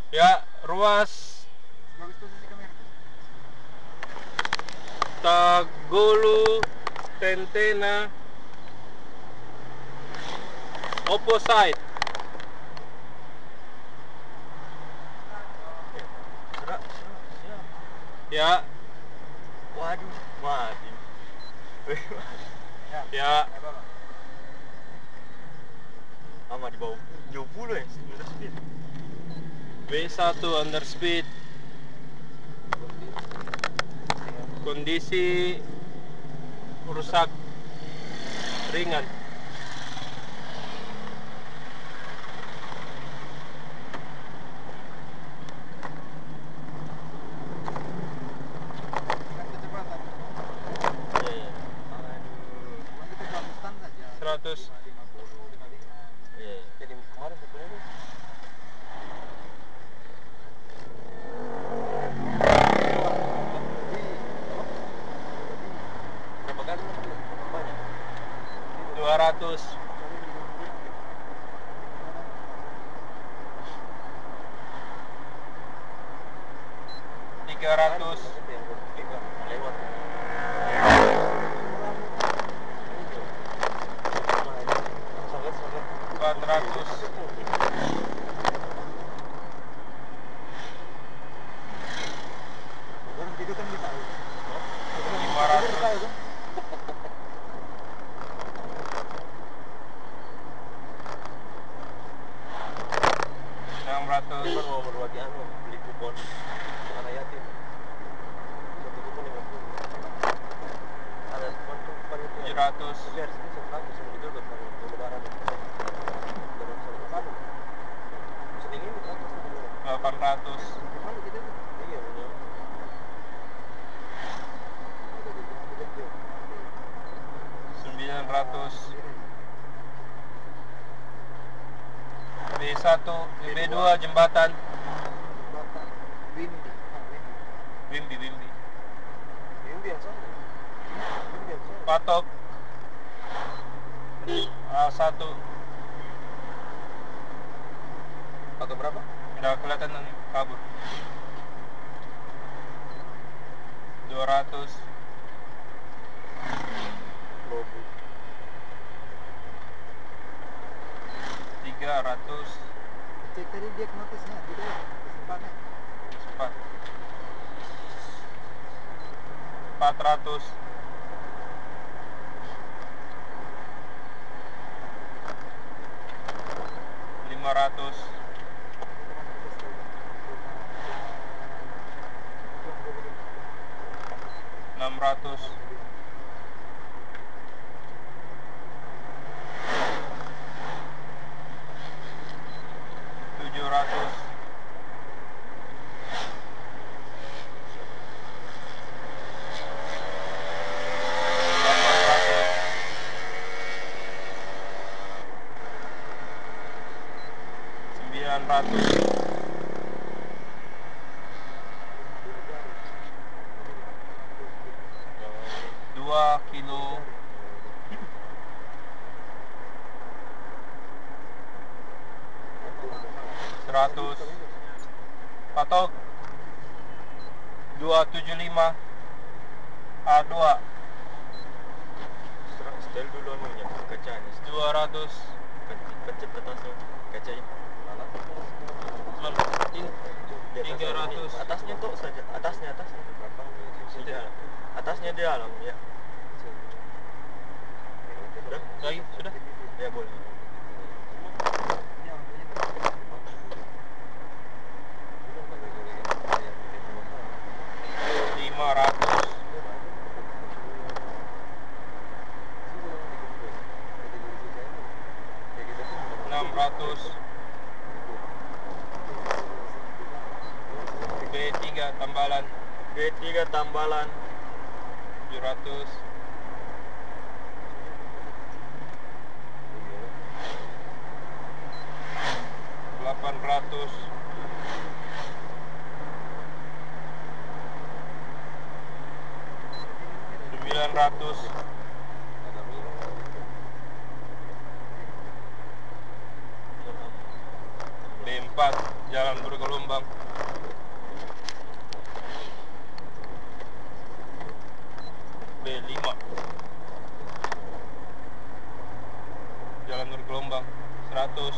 Ya, ruas Bagus posisi kamera. Tagolo Tentena opposite. Ya, Waduh, mati. ya. Sama di bawah 70 ya, under speed. B1 under speed. Kondisi rusak ringan. Dengan kecepatan. Iya, iya. Aduh. Cuma kita konstan saja. 100. 50, 55. Iya, iya. Jadi kemarin sebenarnya tuh berapa kali banyak? 200. 300. Lewat. Sangat-sangat 400. Orang gitu kan bisa. 500. 600. Cuman mau berbagi anu, beli kupon anak yatim. Satu kupon 50. Ada kupon tuh panitia. 700. Tapi harus ini satu sama dijodoh kalau lebaran. Lebaran sama kamu. Senin ini berapa sih lebaran? 800. Gimana kita tuh? Iya benar. Ada di jalan bekerja. 900. B1, B2 jembatan. Jembatan Windy. Wimbi. Ini yang sana. Ini yang sana. Patok A1. Atau berapa? Udah kelihatan nih, kabur. 200. Lobu. 300. Cek tadi dia notisnya, tidak kesempatannya. Cepat. 400. 500. 600. 700. 900. 2 kilo. 100. Patok 275 A2 Setel dulu anunya, kacanya. 200. Pencet atasnya, kacanya. Ini Di atas 300. atasnya tuh saja, atasnya belakangnya itu sudah. Atasnya di dalam ya. Sudah? Lagi sudah. Ya boleh. Ini orangnya berapa? 500. 600. B3 Tambalan B3 Tambalan 700. 800. 900. B4 Jalan Bergelumang. gelombang. B5 jalan bergelombang 100.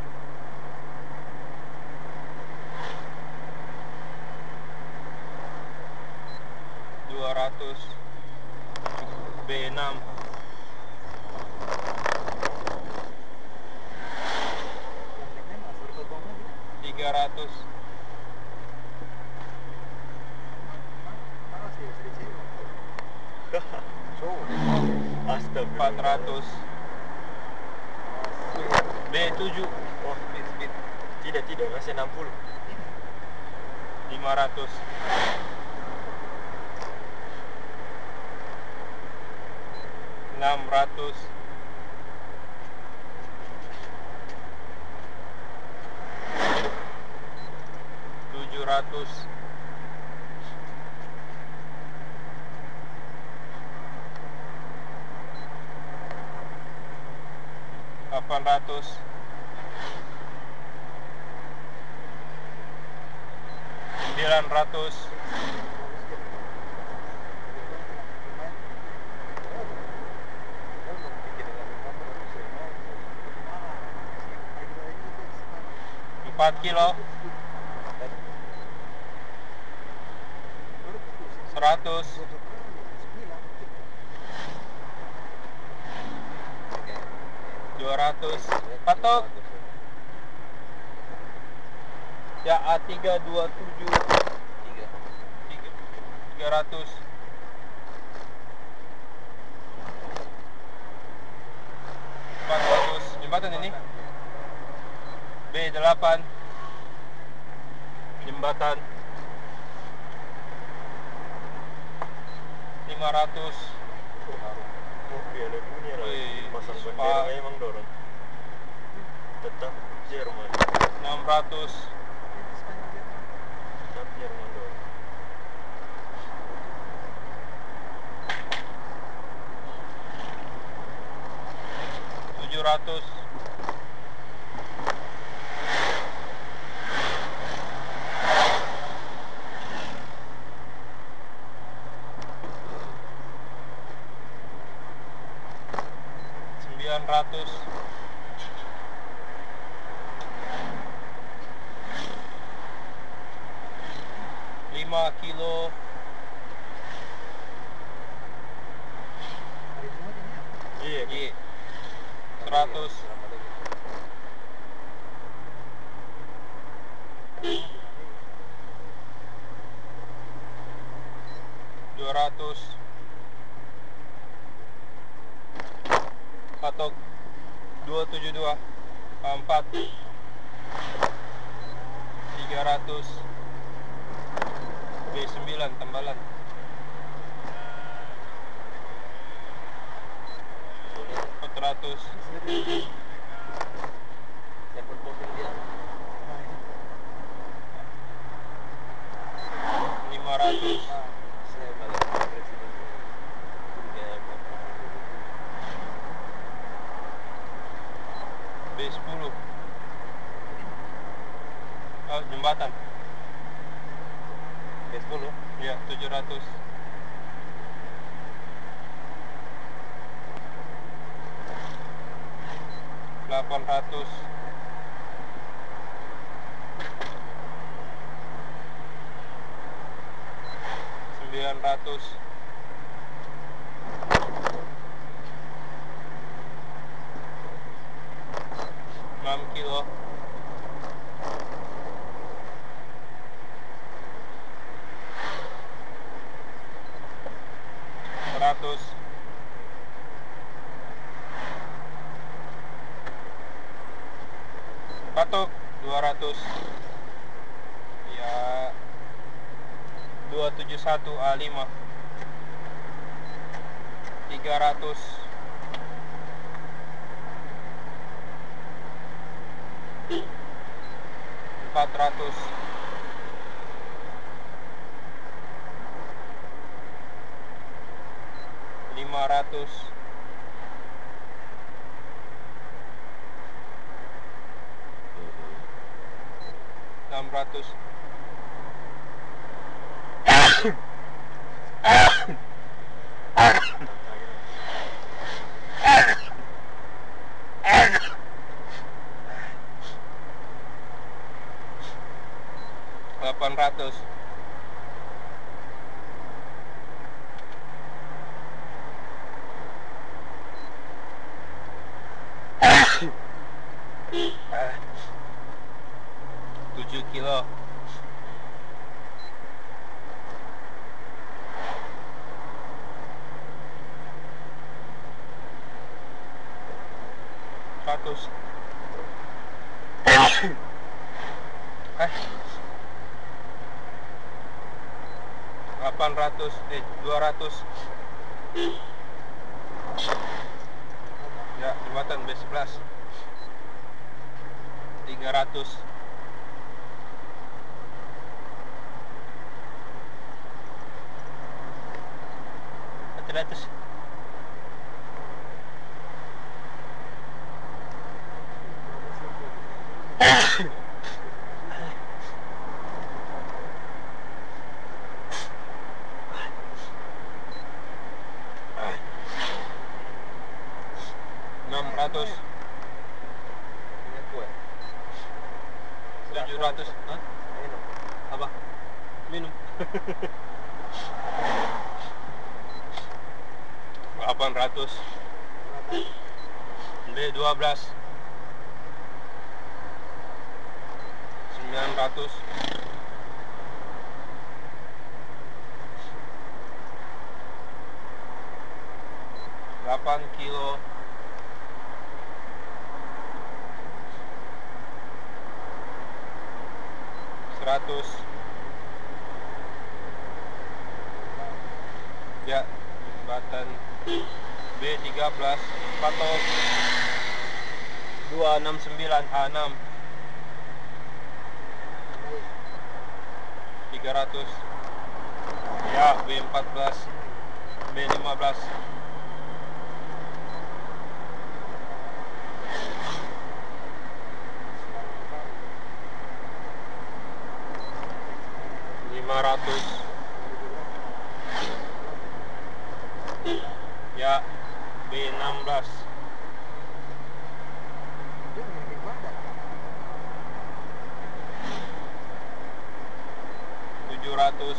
B6 300. Astagfirullah. 400. B7 Oh, speed. Tidak, masih 60. 500. 600. 700. 800. 900. 4 kilo. 100. 200. Patok. Ya A327 300. 400. Jembatan ini B8 jembatan. 500. Oh, Piala Dunia lah. Wih, Pasang Spa. bendera emang dorong. Tetap Jerman. 600. Tetap Jerman dorong. 700. 900. 5 kilo. Iya. Y 100. 200. Patok 272 4. 300. B9 Tambalan. 400. Telepon topeng dia. 500. Saya balik ke presiden. Ya, B10. Oh, jembatan. B10. Ya, 700. 800. 900. 6 kilo. 100. 200. Ya 271 A5. 300. 400. 500. 60. 700. 800. 7 kilo. 100. 800, 200. Ya, jembatan B11. 300. 400. 600. Ingat gue. 700. Hah? Ayun o. Apa? Minum. 800. B12. 900. 8 kilo. 100. Ya, jembatan B13 patok 269 A6. 300. Ya, B14 B15. 500. Ya, B16. 700.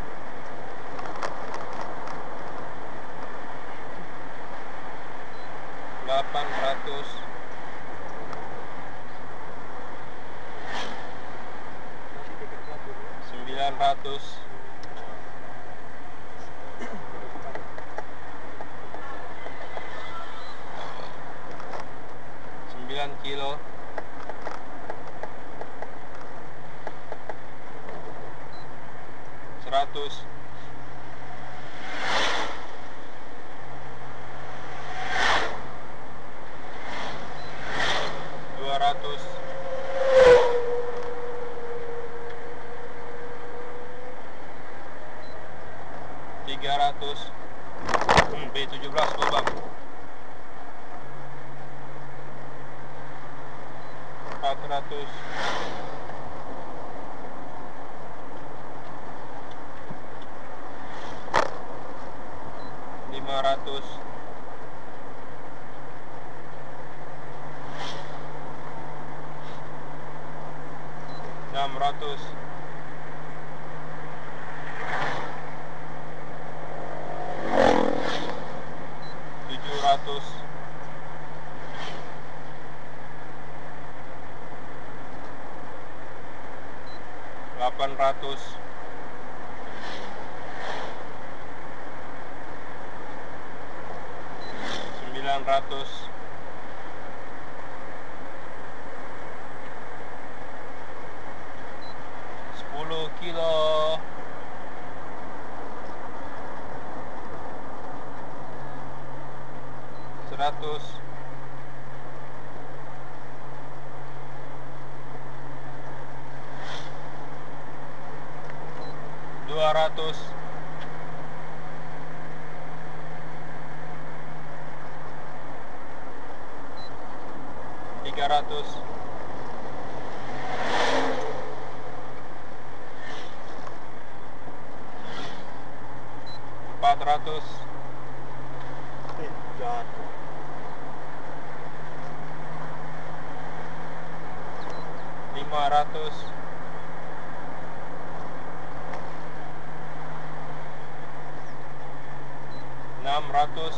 800. 900. 9 kilo. 100. 200. 300. B17 lubang. 400. 500. 600. 700. 800. 900. 10 kilo. 100. 200. 300. 400, Jatuh. 500, 600,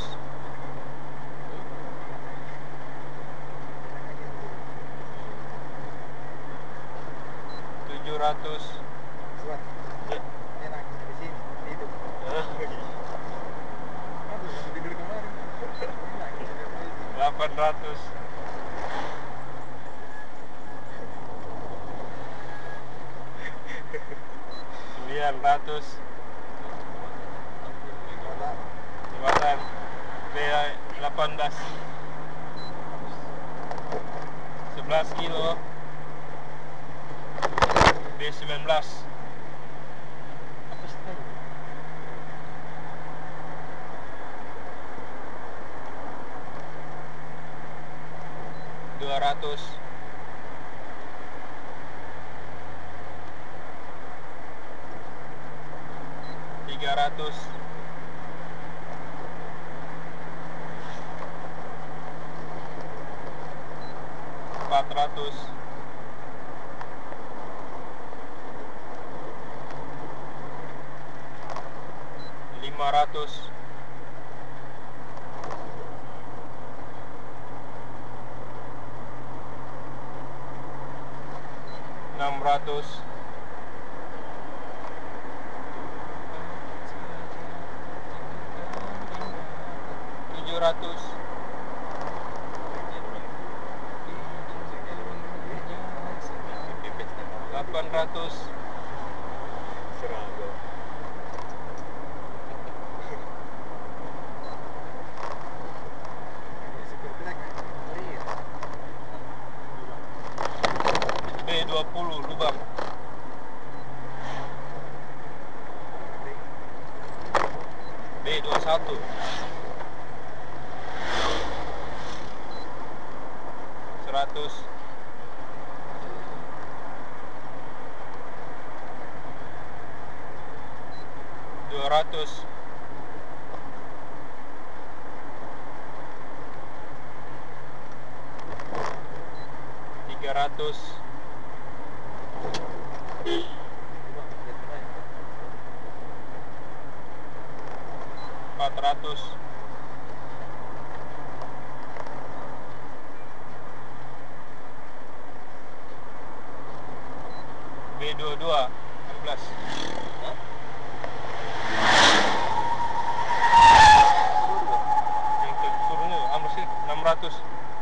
700, Buat. Ya. Ini nangis di sini. Tidur. Aduh, baru tidur kemarin. Ini nangis di sini. 800, 900, Muatan. muatan B18, 11 kilo, B19, Apa sih tadi? 200, 300, 400, 500, 600, 700, 800, Seragam. Ini super black. Iya. B20 lubang, B21, 100, 200, 300, 400, 16, yang turunnya apa sih? 600,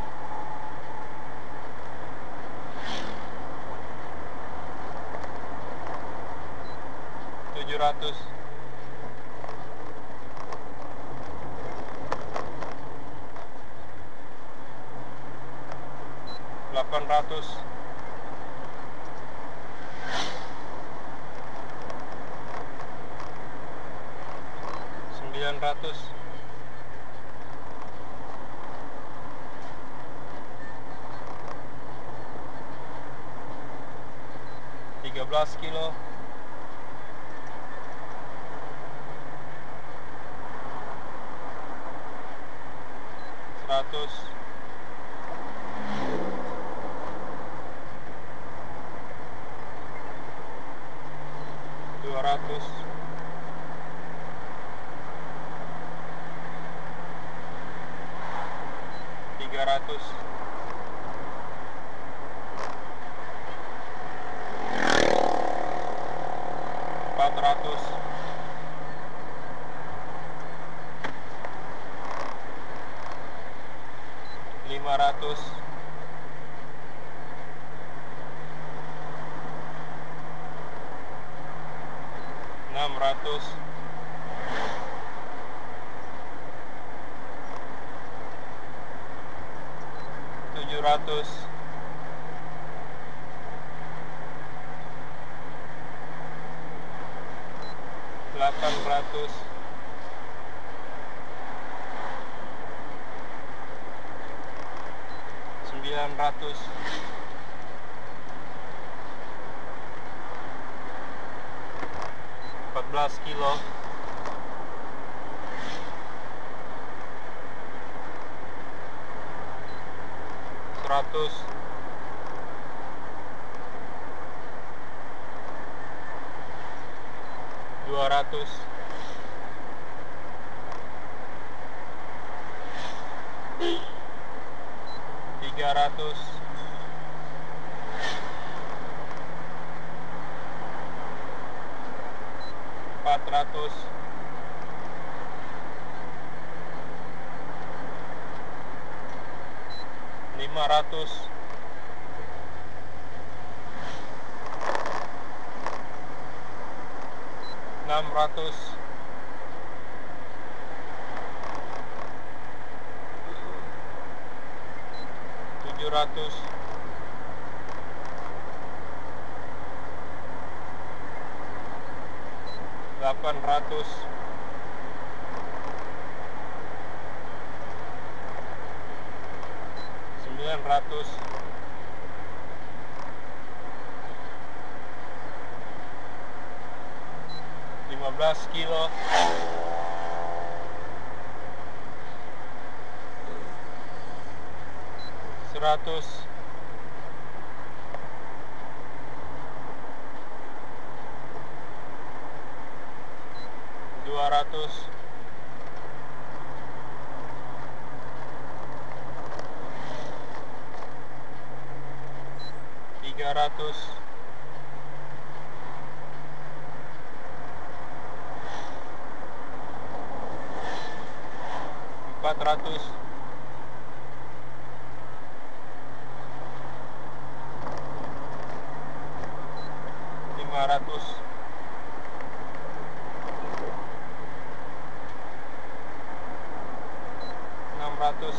700, 800, 900, 13 kilo, 100, 200, 300, 400, 500, 600, 700, 800, 900, 14 kilo, ratus, 200, 300, 400, 500, 600, 700, 800, 900, 15 kilo, 100, 200, 300, 400, 500, 600,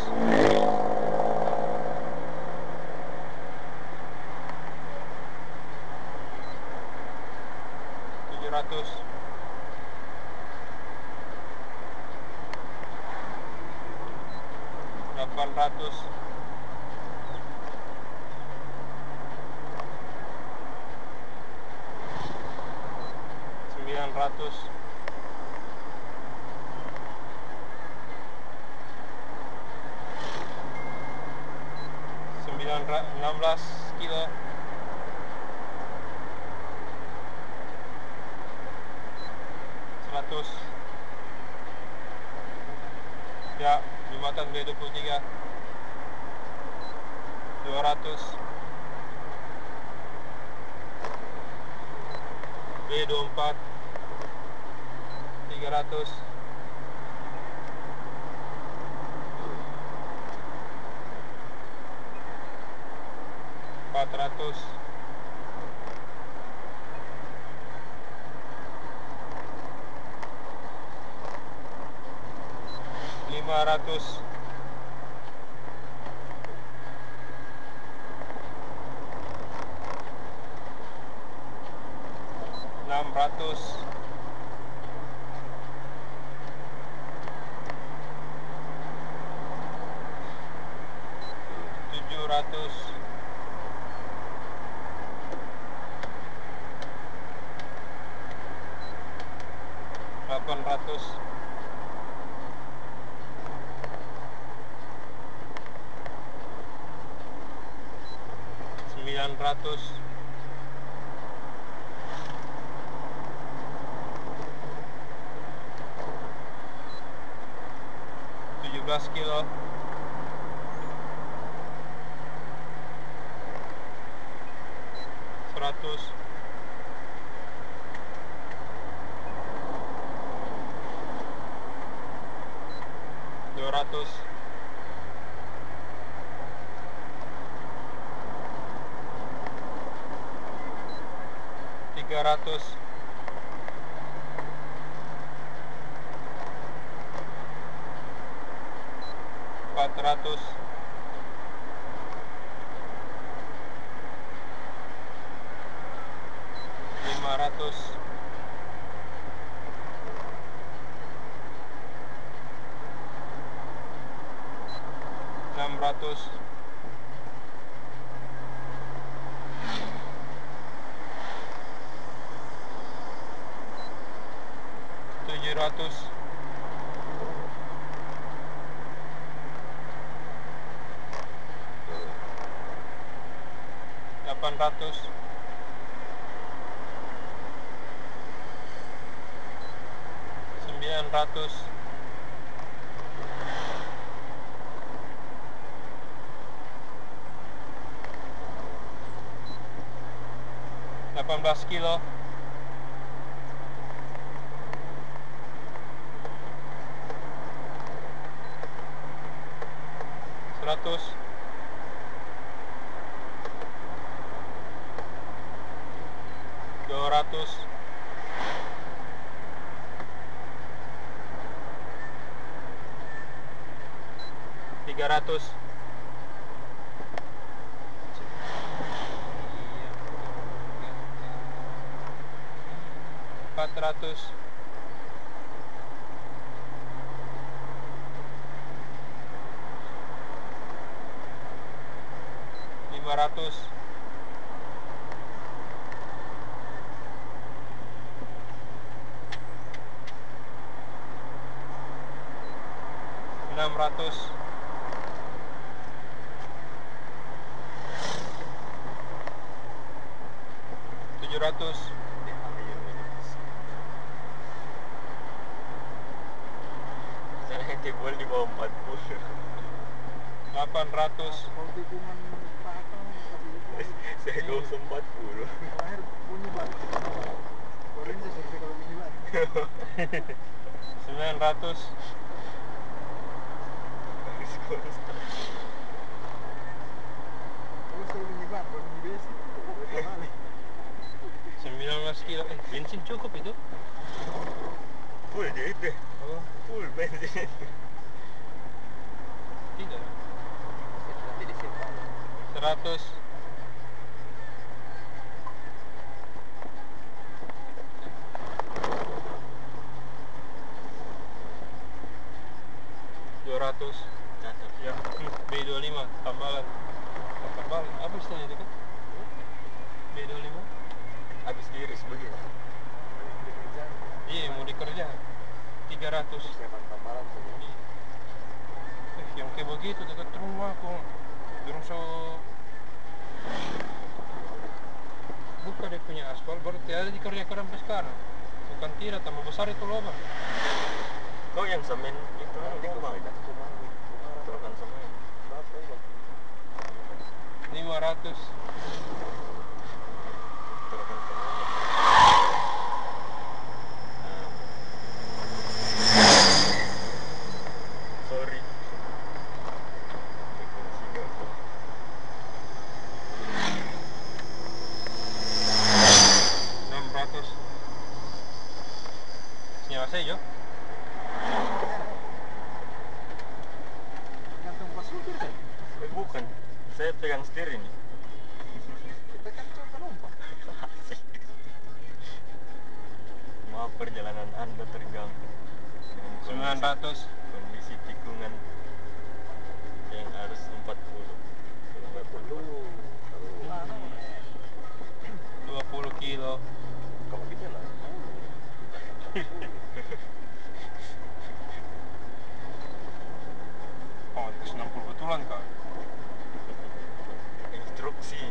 700, 800, 900, 16 kilo, 100, ya jembatan B23, 200, B24, 300, 400, 500, 600, 700, 800, 900, 17 kilo, 100, 200, 300, 400, 500, 600, 700, 800, 800, 900, 18 kilo, 100, 200, 300, 400, 500, 600, 700, Tibol di bawah 40. 800, Kalau tikungan Pak Akang kasih Saya kau 40. terakhir bunyi ban. Kalau ini saya survei kalau bunyi ban. 900, Harus konstan. Kalau saya bunyi ban, kalau bunyi basic, udah balik. 19 kilo. Bensin cukup itu? Full dia itu. Oh, Full bensin. tidak. Nanti disimpan. 100, 200, Catat. ya, B25 tambalan. Tambalan apa istilahnya itu kan? B25? Habis diiris begitu. Iya, mau dikerja 300. Siapan tambalan saja. Yang kayak begitu dekat rumah aku dorong so buka dia punya aspal baru tiada dikerjakan sampai sekarang. Bukan tidak, tambah besar itu lubang. Kau yang semen itu nanti kumang. Turunkan semen. Berapa ya? 500, Turunkan semen. Sorry. 600. Senyala saya jo. Gantung pas supir kan? Bukan. Saya pegang setir ini. Kita kan cuma penumpang. Maaf perjalanan Anda terganggu dengan 900, kondisi tikungan yang harus 40 km/jam. 20 kilo, Kamu bisa lah. oh itu 60 betulan kak. Instruksi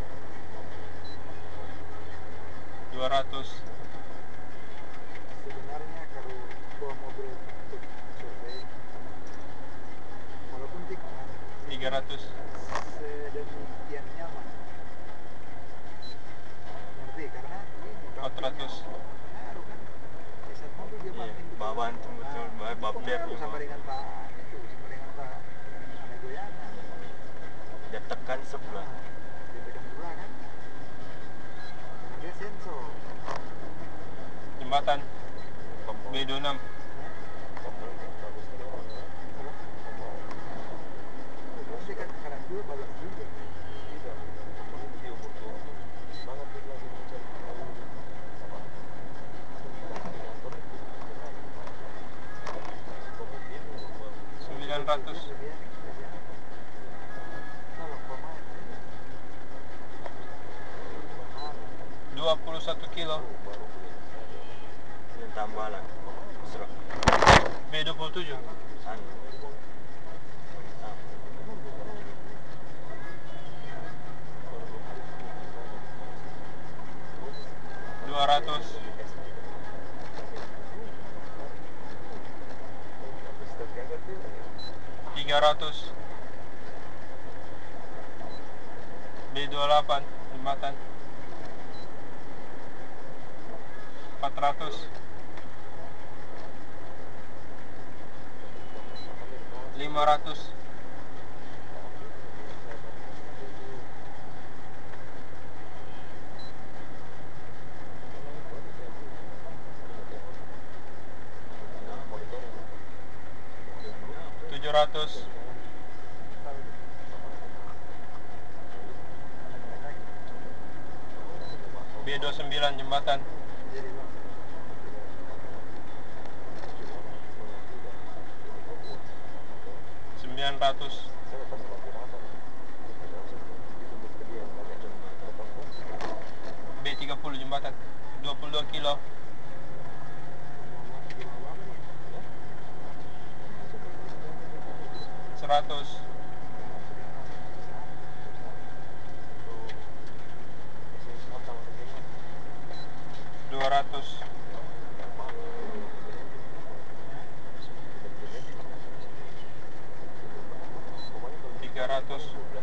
200, Sebenarnya kalau bawa mobil untuk survei, walaupun tikungan 300, sedemikian nyaman. Ngerti? Karena ini 400, pengaruh kan. Di saat mobil dia Iya, banting betul. banting betul, baper Pengaruh sama dengan Pak itu, sama dengan Pak ada goyangan. dia tekan sebelah. Dia pegang dua kan. Karena dia sensor. jembatan B26, Hah? Terus dia kan kanan dua balap juga. ratus. Kalau pemain 21 kilo. Ini tambalan. Serak. B27. Anu. 200. 300. B28 jembatan. 400. 500. 700. 29 jembatan. 900. B30 jembatan 22 kilo. 100. 200. 300.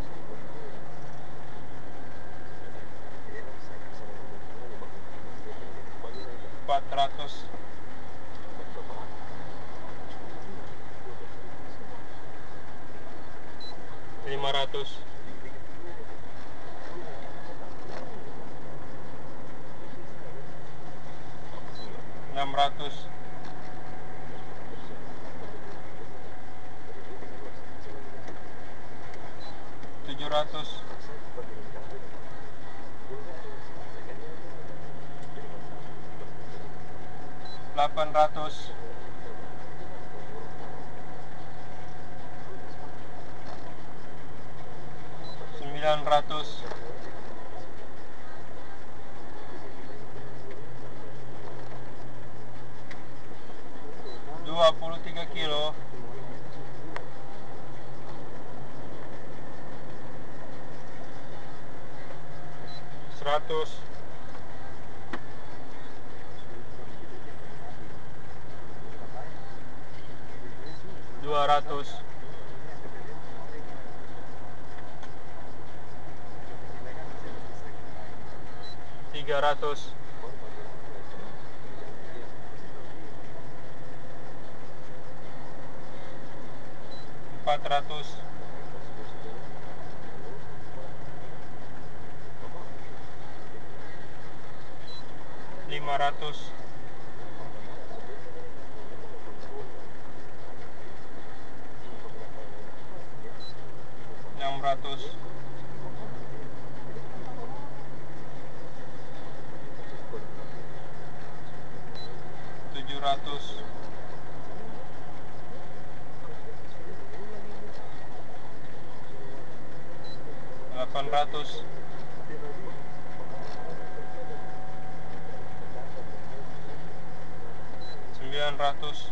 400. 500. 600. 700. 800. 900. 23 kilo. 100. 200. 300. 400. 500. 600. 700. 800. 900.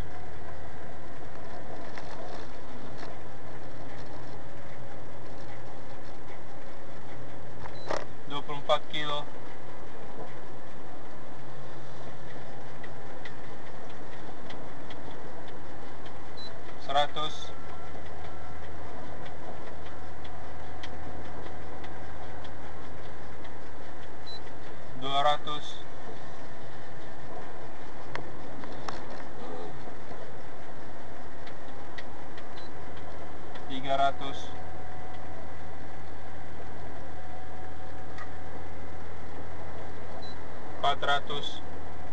24 kilo. 100. 200. 300. 400.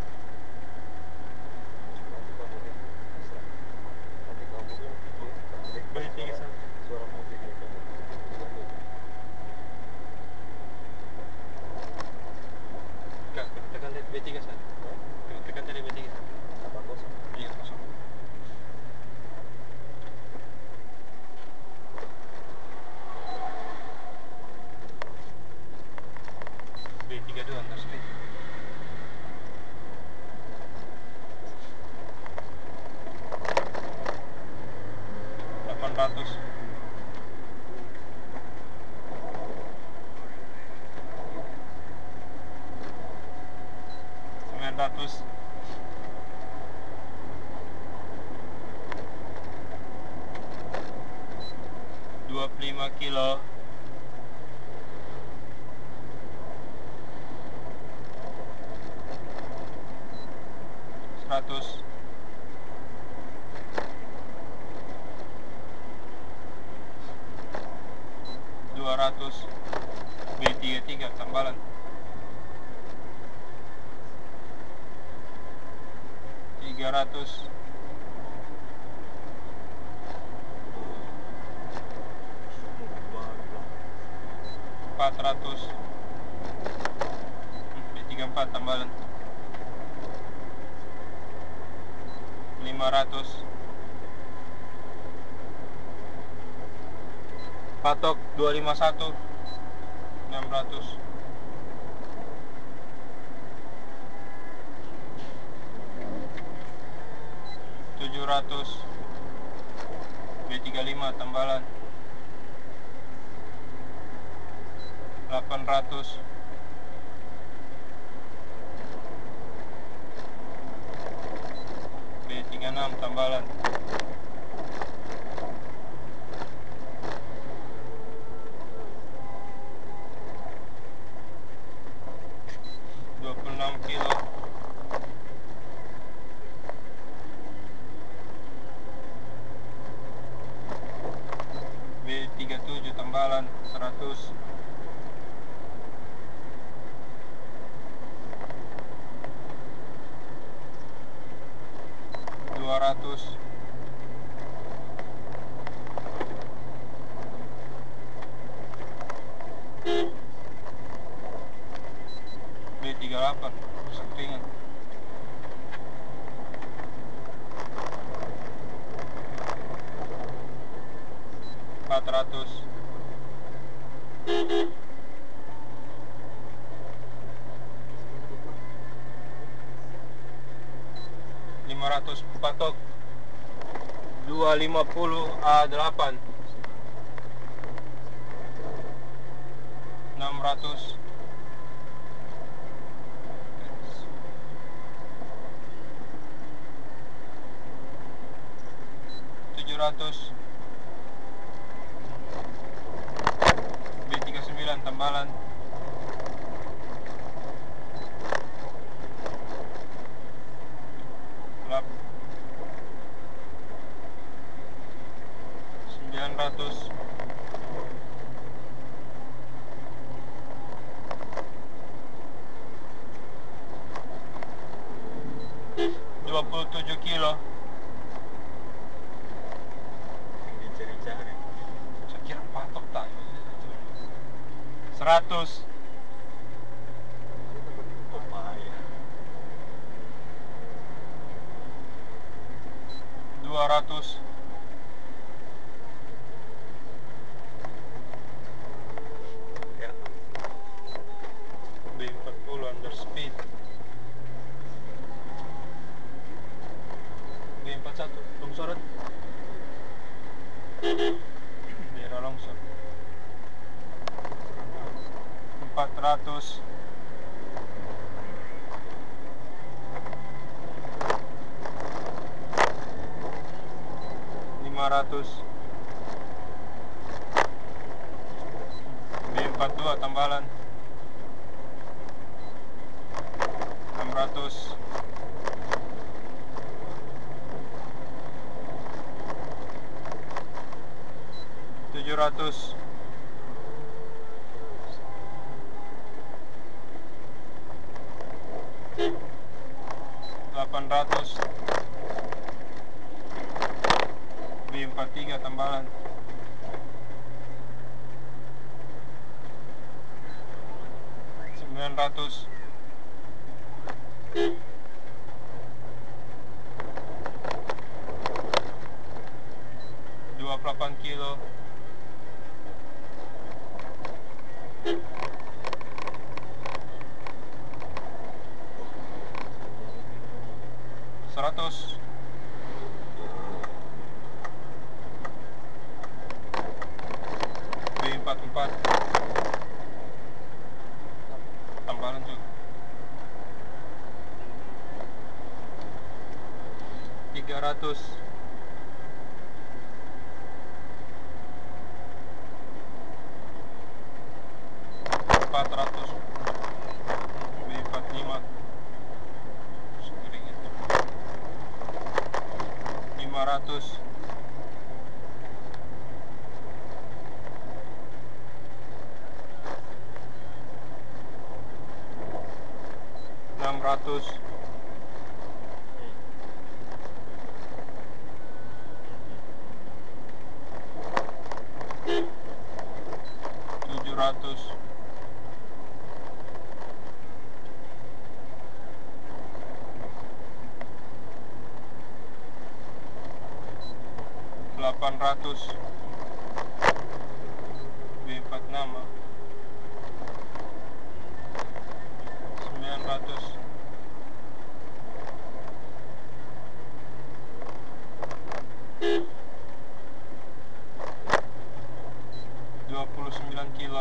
800. 900. 900. 25 kilo. 100. 200. B33 tambalan. 300. 400. B34 tambalan. 500. Patok 251. 600. 700. B35 tambalan. 800. 36 tambalan. 26 kilo. 37 tambalan 100. 200. 38 sampingan. 400. 500 patok 250 A8. 600. 700. B39 tambalan. 900. 27 kilo. Dicari-cari. Saya kira patok tayo. 100. Pepaya. 200. Ya. B40 under speed. B41 longsoran. Daerah longsor. 400. 500. B42 tambalan. 600. 700. 800. B43 tambalan. 900. 28 kilo. 100. 44 tambalan juga. 300. 400. B45 sedikit. 500. 600. 700. 800. B46. 900. 29 kilo.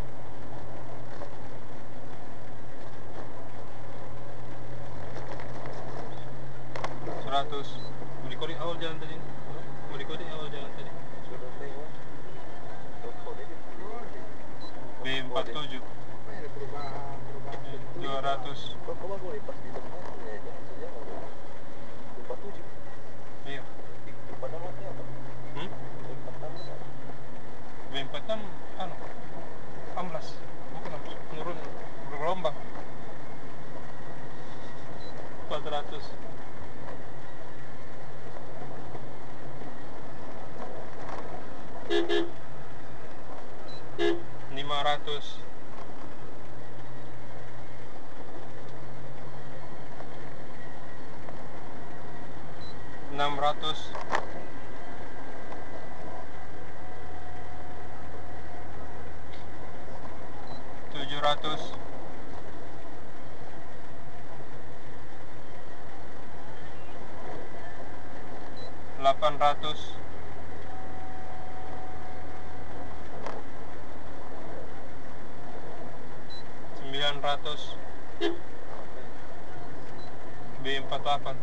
100. Mau di awal jalan tadi. Mau di awal jalan tadi. Sudah lewat. Toko ini. B47. Apa ya, ada perubahan 200. Kok bagus nih pas di tempatnya ya, jangan sejalan. 47. Iya. Tempat namanya apa? Tempat namanya apa? B46 anu 16. Bukan 16. Menurun bergelombang. 400. 500. 600. 700. 800. 900. B48.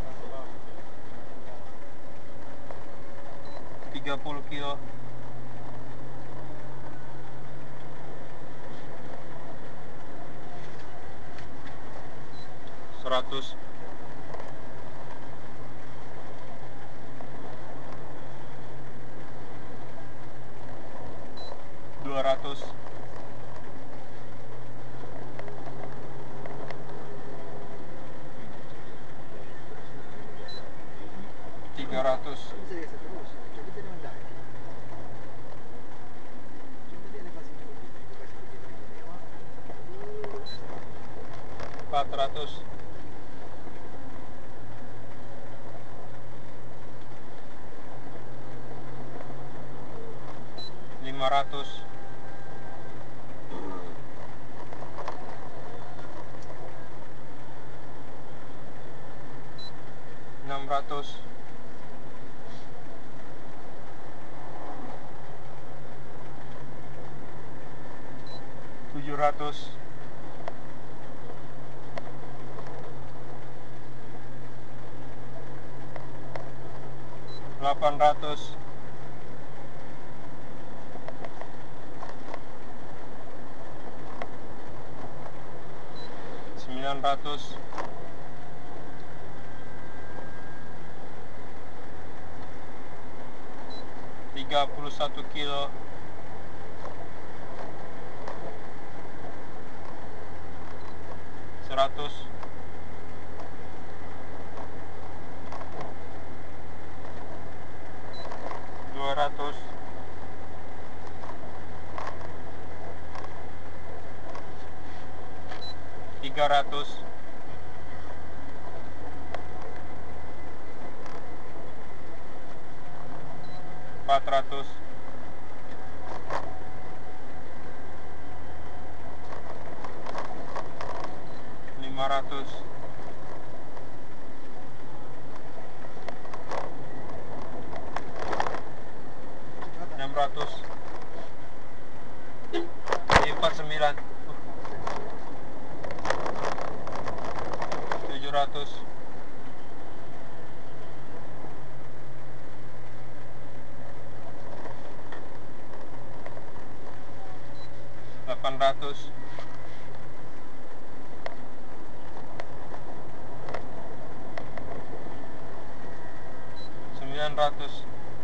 30 kilo. 100. 200. 300. Bisa biasa terus. Jadi dia mendaki. Cuma dia elevasi dulu. Elevasi begini. 400. 500. 600. 700. 800. 900. 31 kilo. 100. 200. 300. 400. 500. 600. 49. 700. 800, 900,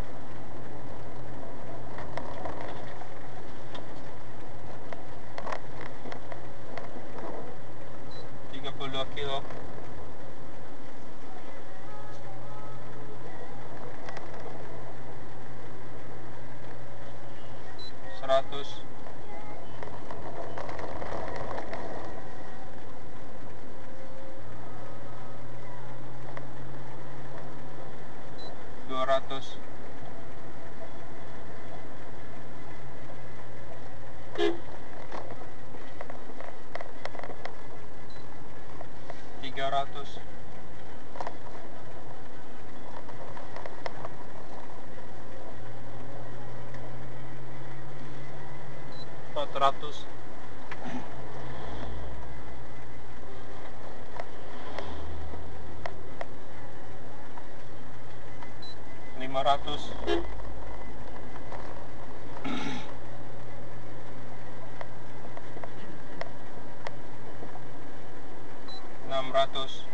32 kilo, 100, 200, 300, 400, 500, 600,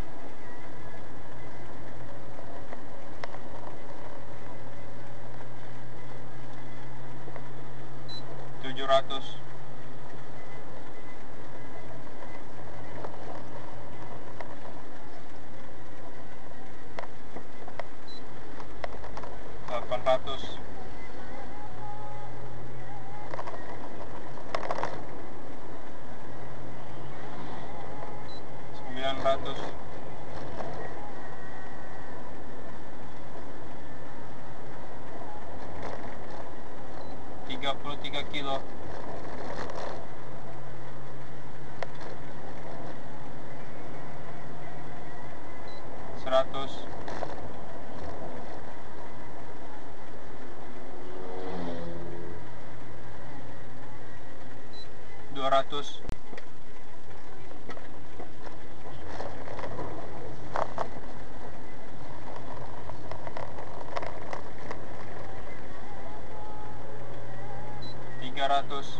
700, 800, 900, 33 kilo, 100, 200, 300,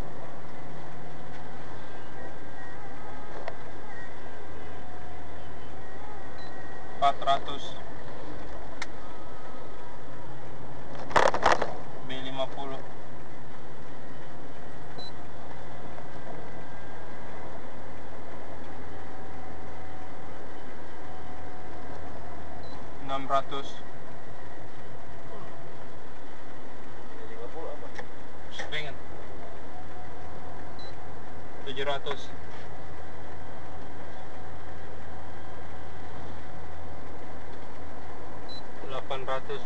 400, B50, 600, 50 apa? pengen 700, 800,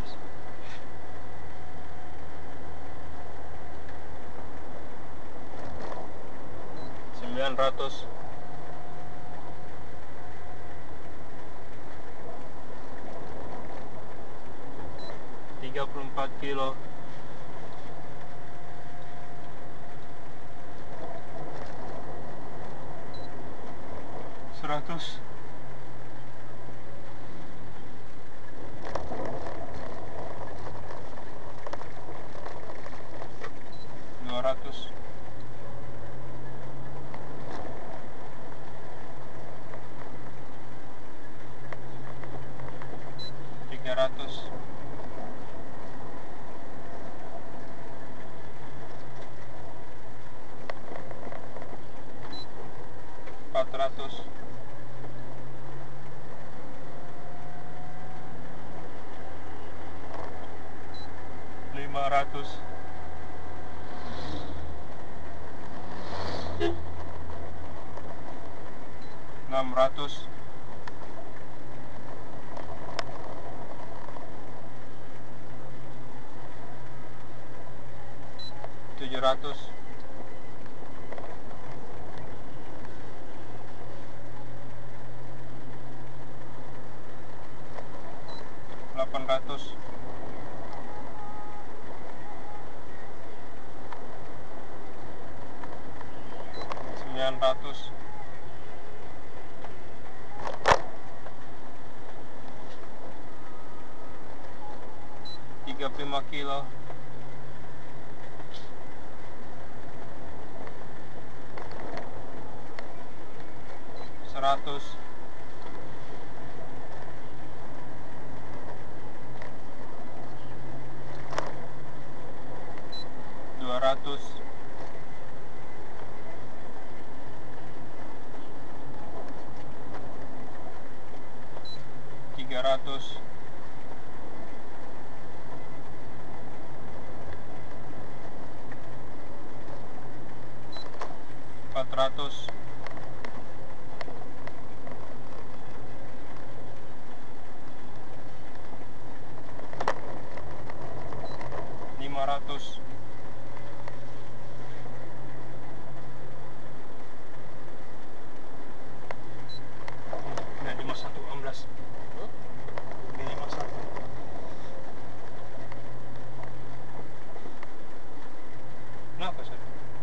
900, 34 kilo, 100, 200, 300, 400, 500, 600, 700, 800, 900, 35 kilo, 200 300 400 500 11 kenapa sir?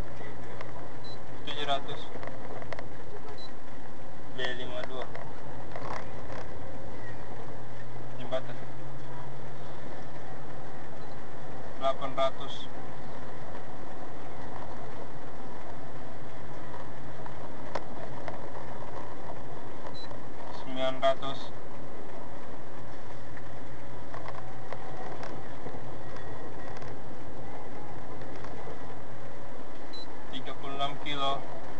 700 B52 jembatan 800 900 36 kilo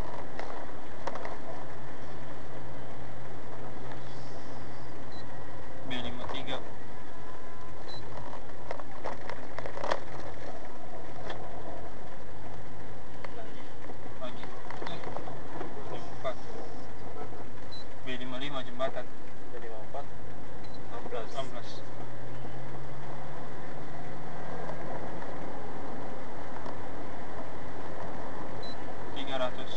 B53 lagi 4 B55 jembatan Jadi 4 16 300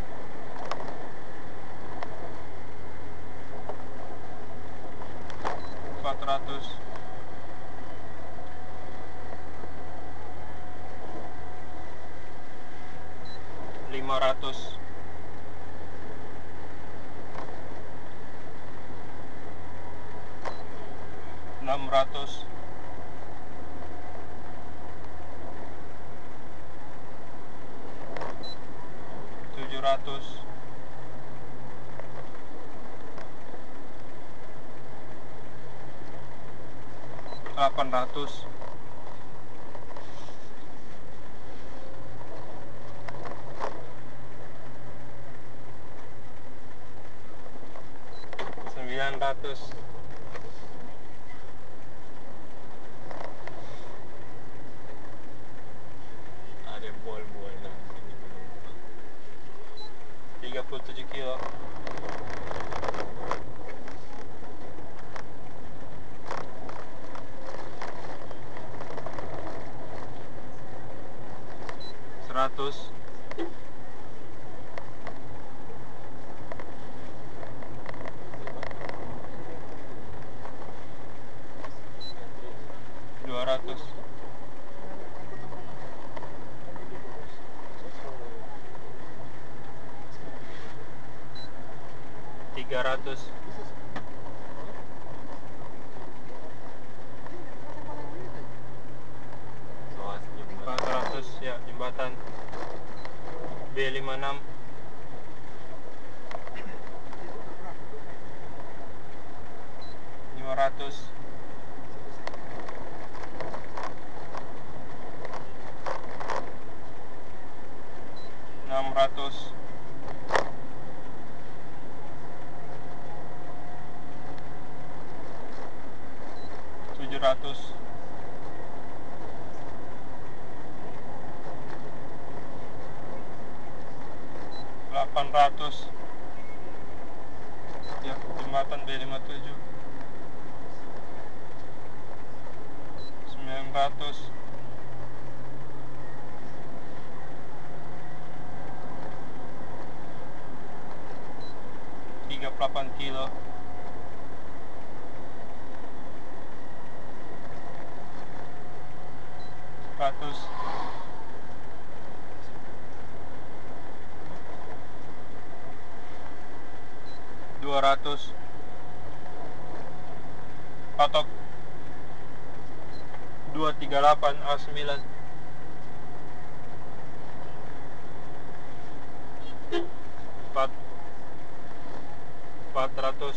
400 500 600 700 800 900 ada bol-bol na 37 kilo 100 200 300 400 ya jembatan B56 500 600 700 800 ya jembatan B57 900 38 kilo 100 200 patok 238 A9 4 400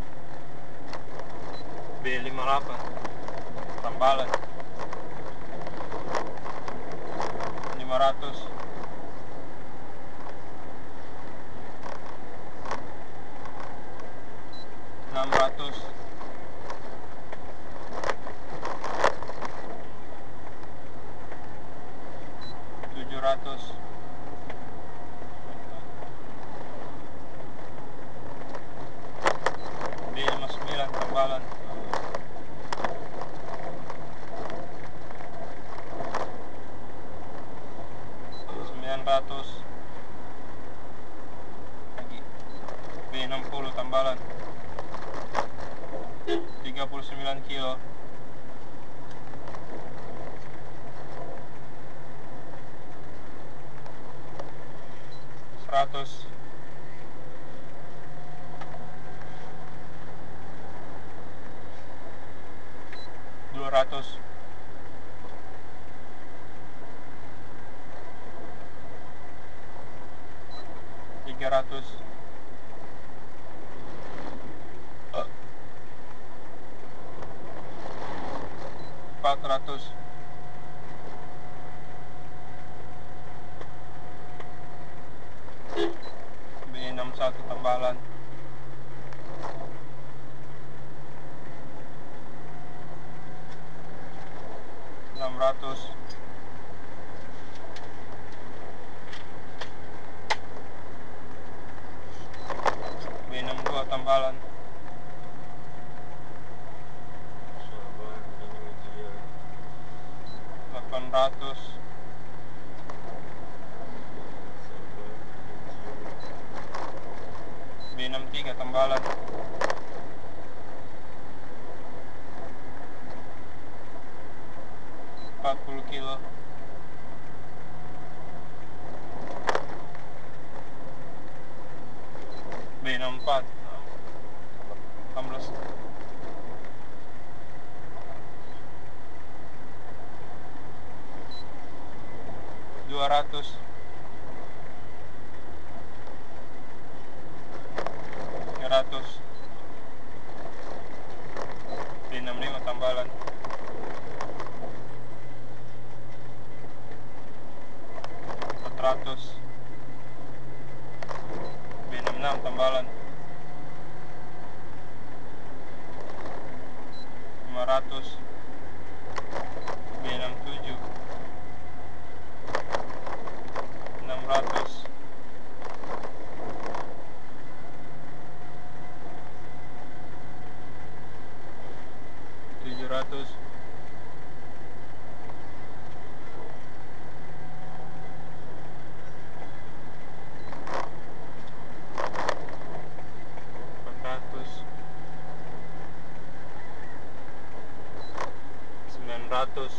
B58 tambalan 500 600 700 B59 tambalan 900 B60 tambalan 39 kilo 100 200 300 400 B61 tambalan 600 B62 tambalan 800 B63 tambalan 40 kilo 64 16 200 300 B65 tambalan 400 B66 tambalan 500 B67 600 700 900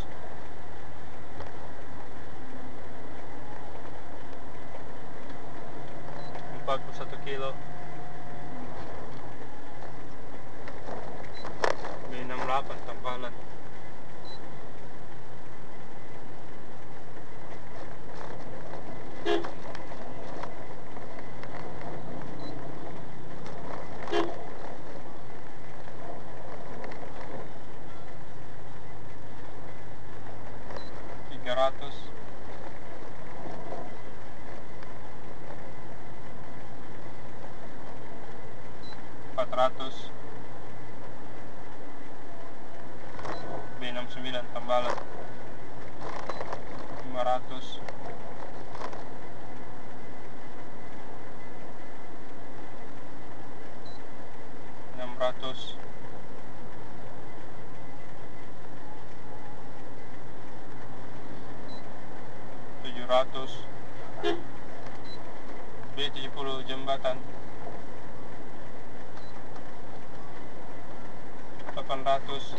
41 kilo B68 tambalan 300 400 B69 tambalan 500 600 700 B70 jembatan 800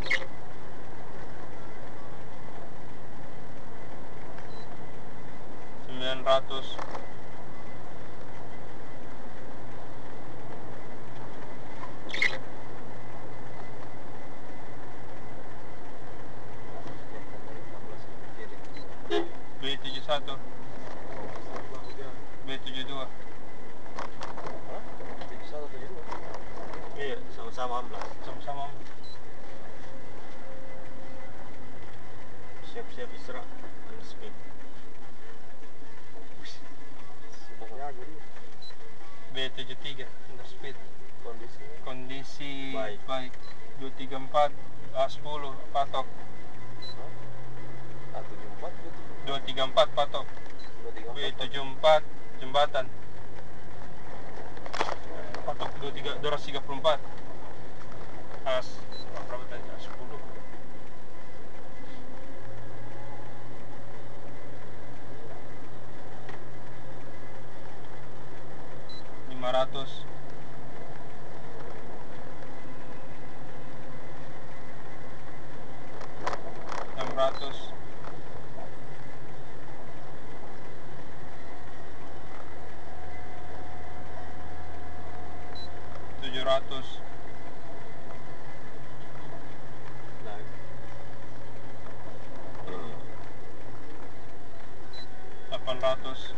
900 B71 B72 Hah? B172 Sama-sama amblas. Sama-sama. Siap-siap istirahat. Speed. Sudah Jago dia. B73 underspeed. kondisinya. Kondisi Baik. baik. 234 A10 patok. A74 gitu. 234 patok. 234. B74 jembatan. Patok 234. As berapa tadi? A10. 500. 600. 700. Lagi. 800.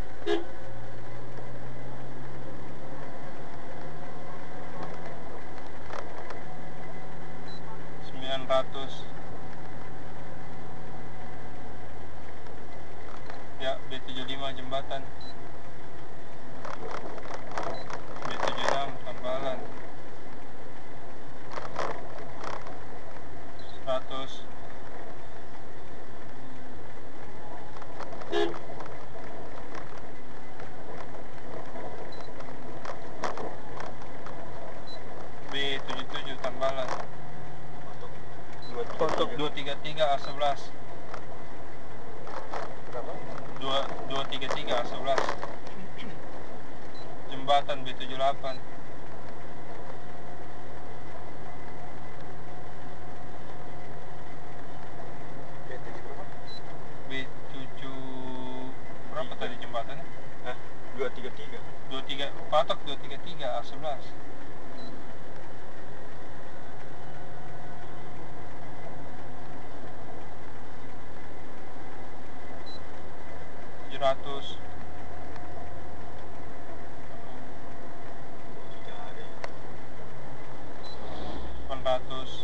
900. Ya, B75 jembatan. B76 tambalan. 100. B77 tambalan. Untuk 233 A11. Berapa? 233 A11. Jembatan B78. B7 berapa? B7 berapa tadi jembatannya? Hah? 233. 23 patok 233 A11. Ratus. Tidak ada. 800.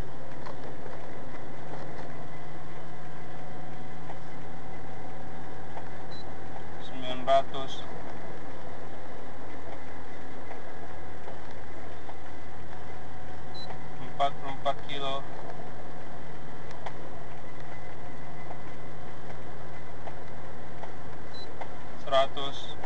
900. 44 kilo. 100.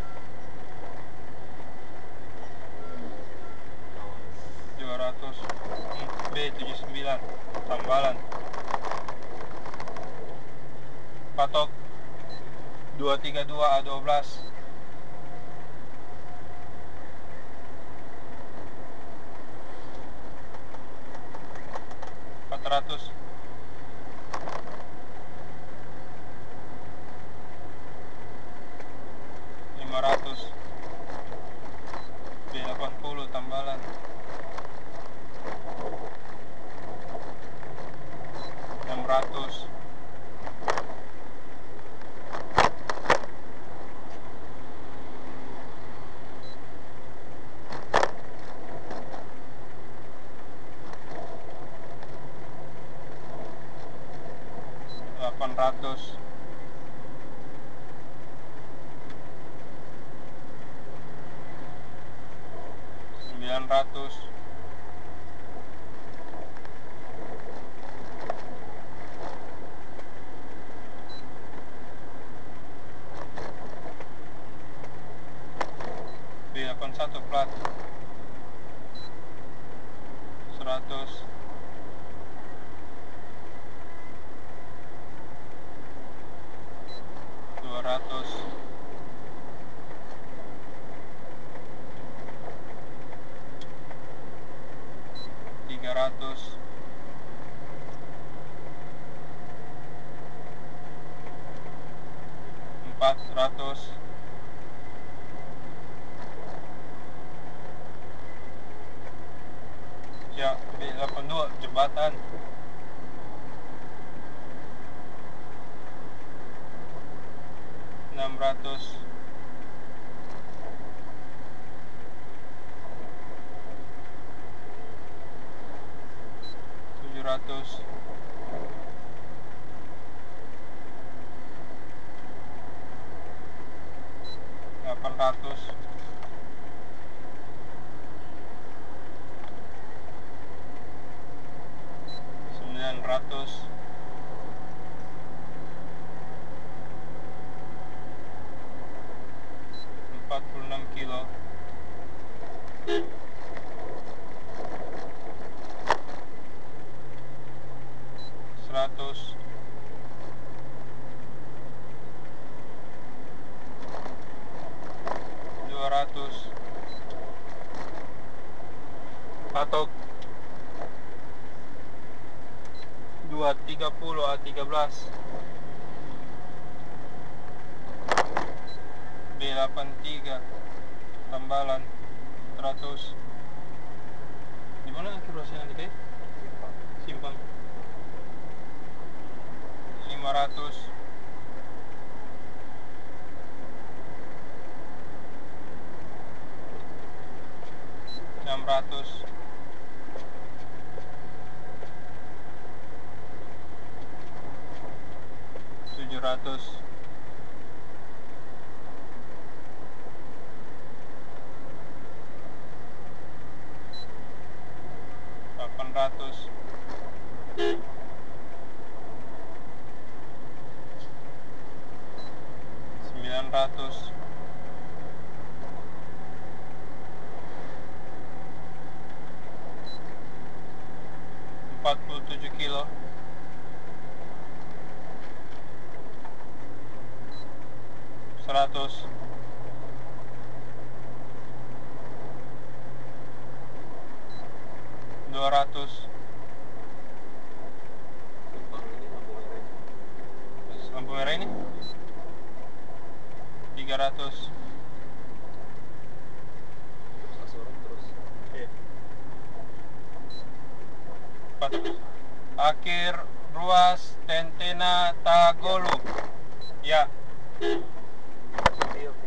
B79 tambalan. Patok 232 A12. 400. 500. B80 tambalan. 600. 800. 900. 81 plat. 100. 200. 300. 400. Ya, B82 jembatan. 600. 700. 700, 800, 900, 46 kilo, 100, 200, patok 230 A13, B83 tambalan 100. Di mana akurasinya nanti kayak? Simpang 500, 600, 700, 800, 900, 47 kilo, 100, 200, lampu merah ini 300, akhir ruas Tentena Tagolu ya. Iya.